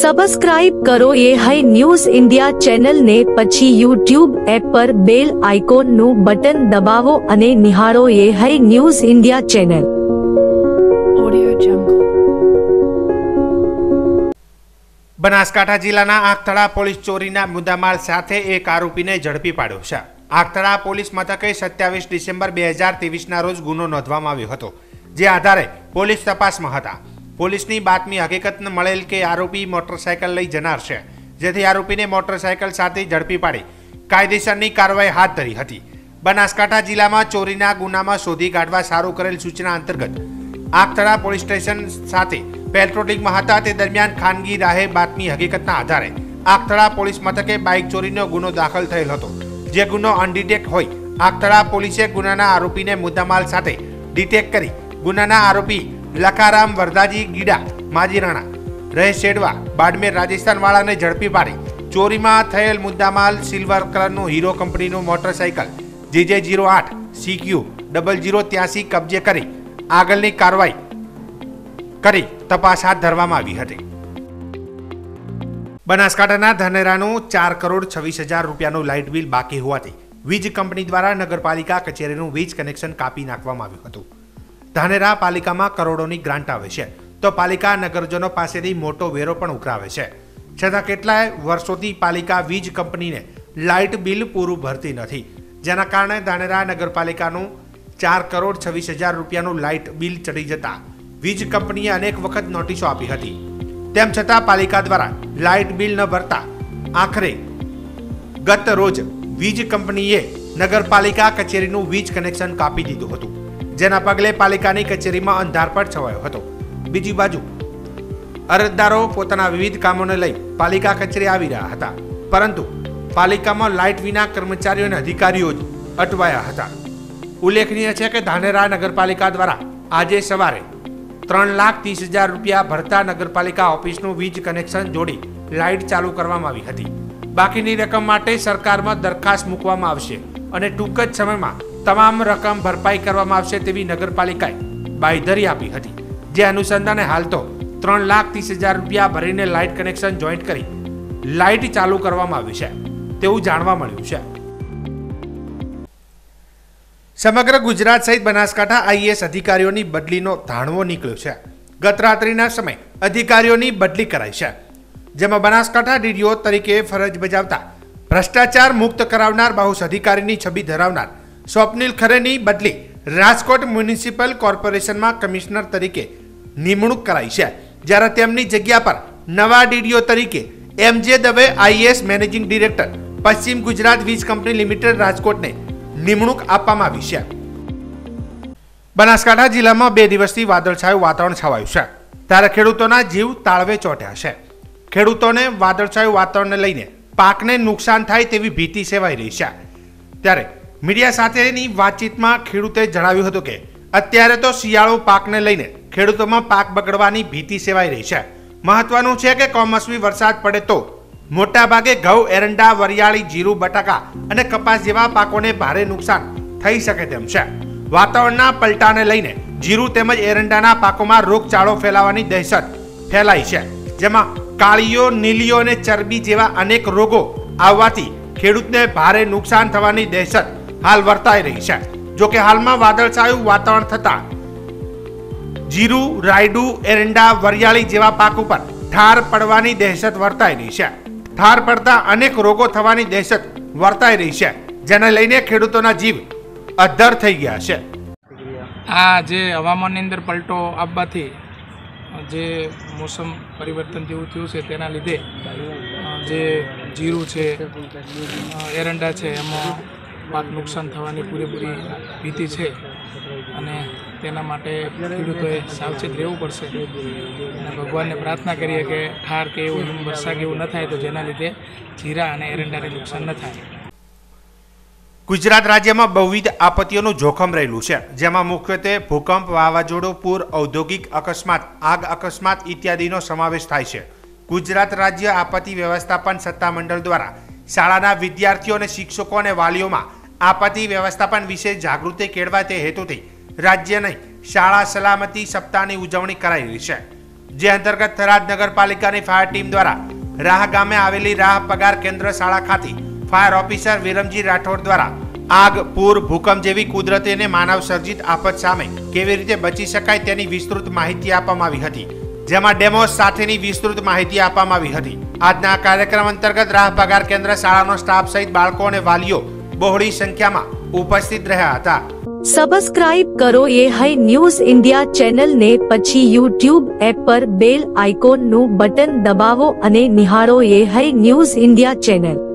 Subscribe કરો એ high news India ચેનલને, પછી યુટ્યુબ એપ પર બેલ આઇકોનનું બટન દબાવો અને નિહાળો એ high news India channel. Banaskantha જિલ્લાના આખતળા પોલીસ ચોરીના મુદ્દામાલ સાથે એક આરોપીને ઝડપી પાડ્યો છે. આખતળા પોલીસ મથકે 27 ડિસેમ્બર 2023ના રોજ ગુનો નોંધવામાં આવ્યો હતો, જે આધારે પોલીસ તપાસમાં હતા. પોલીસની બાતમી હકીકત મળેલ કે આરોપી મોટરસાયકલ લઈ જનાર છે, જેથી આરોપીને મોટરસાયકલ સાથે ઝડપી પાડી કાયદેસરની કાર્યવાહી હાથ ધરી હતી. બનાસકાંઠા જિલ્લામાં ચોરીના ગુનામાં શોધી કાઢવા સારું કરેલ સૂચના અંતર્ગત આખતળા પોલીસ સ્ટેશન સાથે પેટ્રોલિંગમાં હતા. તે દરમિયાન ખાનગી રાહે બાતમી હકીકતના આધારે આખતળા પોલીસ મથકે બાઇક ચોરીનો ગુનો દાખલ થયેલ હતો, જે ગુનો અનડિટેક્ટ હોય આખતળા પોલીસે ગુનાના આરોપીને મુદ્દામાલ સાથે ડિટેક્ટ કરી ગુનાના આરોપી લખારામ વરદાજી ગીડા માજીરાણા રહે શેડવા બાડમેર રાજસ્થાન વાળાને ઝડપી પાડી ચોરીમાં થયેલ મુદ્દામાલ સિલ્વર કલરનું હીરો કંપનીનું મોટરસાયકલ JJ08 CQ 0083 કબજે કરી આગળની કાર્યવાહી કરી તપાસ હાથ ધરવામાં આવી હતી. બનાસકાંઠાના ધાનેરાનું 4,26,000 રૂપિયાનું લાઇટ બિલ બાકી હોવાથી વીજ કંપની દ્વારા નગરપાલિકા કચેરીનું વીજ કનેક્શન કાપી નાખવામાં આવ્યું હતું. ધાનેરા પાલિકામાં કરોડોની ગ્રાન્ટ આવે છે, તો પાલિકા નગરજનો પાસેથી મોટો વેરો પણ ઉઘરાવે છે. છતાં કેટલાય વર્ષોથી પાલિકા વીજ કંપનીને લાઇટ બિલ પૂરું ભરતી નથી, જેના કારણે ધાનેરા નગરપાલિકાનું 4,26,000 રૂપિયાનું લાઇટ બિલ ચડી જતા વીજ કંપનીએ અનેક વખત નોટિસો આપી હતી. તેમ છતાં પાલિકા દ્વારા લાઇટ બિલ ન ભરતા આખરે ગત રોજ વીજ કંપનીએ નગરપાલિકા કચેરીનું વીજ કનેક્શન કાપી દીધું હતું, જેના પગલે પાલિકાની કચેરીમાં અંધારપટ છવાયો હતો. બીજી બાજુ અરજદારો પોતાના વિવિધ કામોને લઈ પાલિકા કચેરી આવી રહ્યા હતા, પરંતુ પાલિકામાં લાઇટ વિના કર્મચારીઓ અને અધિકારીઓ જ અટવાયા હતા. ઉલ્લેખનીય છે કે ધાનેરા નગરપાલિકા દ્વારા આજે સવારે 3,30,000 રૂપિયા ભરતા નગરપાલિકા ઓફિસનું વીજ કનેક્શન જોડી લાઇટ ચાલુ કરવામાં આવી હતી. બાકીની રકમ માટે સરકારમાં દરખાસ્ત મૂકવામાં આવશે અને ટૂંક જ સમયમાં તમામ રકમ ભરપાઈ કરવામાં આવશે તેવી નગરપાલિકાએ બાંયધરી આપી હતી. જે અનુસંધાને હાલ તો 3,30,000 રૂપિયા ભરીને લાઇટ કનેક્શન જોઈન્ટ કરી લાઇટ ચાલુ કરવામાં આવી છે તેવું જાણવા મળ્યું છે. સમગ્ર ગુજરાત સહિત બનાસકાંઠા IAS અધિકારીઓની બદલીનો ધાણવો નીકળ્યો છે. ગત રાત્રિના સમયે અધિકારીઓની બદલી કરાઈ છે, જેમાં બનાસકાંઠા DDO તરીકે ફરજ બજાવતા ભ્રષ્ટાચાર મુક્ત કરાવનાર બાહુસ અધિકારીની છબી ધરાવનાર સ્વપ્નિલ ખરેની બદલી રાજકોટ મ્યુનિસિપલ કોર્પોરેશનમાં કમિશનર તરીકે નિમણૂક કરાઈ છે, જ્યારે તેમની જગ્યા પર નવા DDO તરીકે MJ Dave IAS managing director પશ્ચિમ ગુજરાત વીજ કંપની લિમિટેડ રાજકોટને નિમણૂક આપવામાં આવી છે. બનાસકાંઠા જિલ્લામાં 2 દિવસથી વાદળછાયું વાતાવરણ છવાયું છે, ત્યારે ખેડૂતોના જીવ તાળવે ચોંટ્યા છે. ખેડૂતોને વાદળછાયું વાતાવરણને લઈને પાકને નુકસાન થાય તેવી ભીતિ સેવાઈ રહી છે. ત્યારે મીડિયા સાથેની વાતચીતમાં ખેડૂતે જણાવ્યું હતું કે અત્યારે તો શિયાળુ પાકને લઈને ખેડૂતોમાં પાક બગડવાની ભીતિ સેવાઈ રહી છે. મહત્વનું છે કે કમોસમી વરસાદ પડે તો મોટા ભાગે ઘઉં, એરંડા, વરિયાળી, જીરું, બટાકા અને કપાસ જેવા પાકોને ભારે નુકસાન થઈ શકે તેમ છે. વાતાવરણના પલટાને લઈને જીરું તેમજ એરંડાના પાકોમાં રોગચાળો ફેલાવાની દહેશત ફેલાઈ છે, જેમાં કાળીઓ, નીલીઓ અને ચરબી જેવા અનેક રોગો આવવાથી ખેડૂતને ભારે નુકસાન થવાની દહેશત હાલ વર્તાઈ રહી છે. જોકે હાલમાં વાદળછાયું વાતાવરણ થતા જીરું, રાયડું, એરંડા, વરિયાળી જેવા પાક ઉપર ઠાર પડવાની દહેશત વર્તાઈ રહી છે. ઠાર પડતા અનેક રોગો થવાની દહેશત વર્તાઈ રહી છે, જેને લઈને ખેડૂતોના જીવ અદ્ધર થઈ ગયા છે. આ જે હવામાનની અંદર પલટો આવવાથી જે મોસમ પરિવર્તન જેવું થયું છે, તેના લીધે જે જીરું છે, એરંડા છે, એમાં પાક નુકસાન થવાની પૂરેપૂરી ભીતિ છે અને તેના માટે ખેડૂતોએ સાવચેત રહેવું પડશે અને ભગવાનને પ્રાર્થના કરીએ કે ઠાર કે એવું વરસાદ એવું ન થાય, તો જેના લીધે જીરા અને એરંડાને નુકસાન ન થાય. ગુજરાત રાજ્યમાં બહુવિધ આપત્તિઓનું જોખમ રહેલું છે, જેમાં મુખ્યત્વે ભૂકંપ, વાવાઝોડું, પૂર, ઔદ્યોગિક અકસ્માત, આગ અકસ્માત ઇત્યાદિનો સમાવેશ થાય છે. ગુજરાત રાજ્ય આપત્તિ વ્યવસ્થાપન સત્તામંડળ દ્વારા શાળાના વિદ્યાર્થીઓ અને શિક્ષકો અને વાલીઓમાં આપત્તિ વ્યવસ્થાપન વિશે જાગૃતિ કેળવાય તે હેતુથી રાજ્યની શાળા સલામતી સપ્તાહની ઉજવણી કરાઈ રહી છે, જે અંતર્ગત થરાદ નગરપાલિકાની ફાયર ટીમ દ્વારા રાહ ગામે આવેલી રાહ પગાર કેન્દ્ર શાળા ખાતે ફાયર ઓફિસર વિરમજી રાઠોડ દ્વારા આગ, પૂર, ભૂકંપ જેવી કુદરતી અને માનવ સર્જિત આફત સામે કેવી રીતે બચી શકાય તેની વિસ્તૃત માહિતી આપવામાં આવી હતી, જેમાં ડેમો સાથેની વિસ્તૃત માહિતી આપવામાં આવી હતી. આજના કાર્યક્રમ અંતર્ગત રાહ પગાર કેન્દ્ર શાળાનો સ્ટાફ સહિત બાળકો અને વાલીઓ બહોળી સંખ્યામાં ઉપસ્થિત રહ્યા હતા. સબસ્ક્રાઇબ કરો એ હાઈ ન્યૂઝ ઇન્ડિયા ચેનલ ને પછી યુટ્યુબ એપ પર બેલ આઇકોન નું બટન દબાવો અને નિહાળો એ હાઈ ન્યૂઝ ઇન્ડિયા ચેનલ.